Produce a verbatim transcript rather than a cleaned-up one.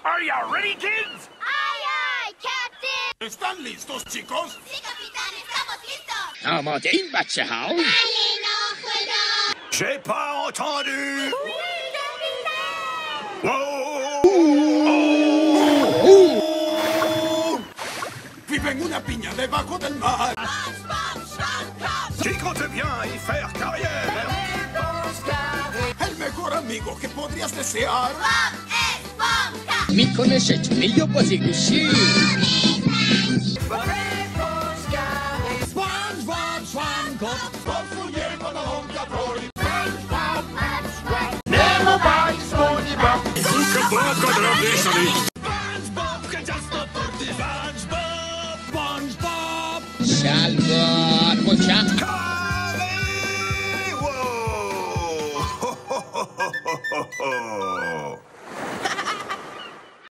Are you ready, kids? ¡Ay, ay, Captain! ¿Están listos, chicos? Sí, capitán, estamos listos. Comment dit, bachehao? Allez, non, voilà. J'ai pas entendu. Oui, capitaine. Wow. Vive en una piña debajo del mar. SpongeBob SpongeBob. Qui compte bien y faire carrière. El mejor amigo que podrías desear. Bob Esponja. Mi conoscete meglio così così. SpongeBob SpongeBob confundendo la longatori. SpongeBob SpongeBob. Nemo vai SpongeBob. Zucca poco dravesali. SpongeBob che già sto per te. SpongeBob SpongeBob. Salvo, Armoccia. Carry! Whoa! Ho, ho, ho, ho, ho, ho.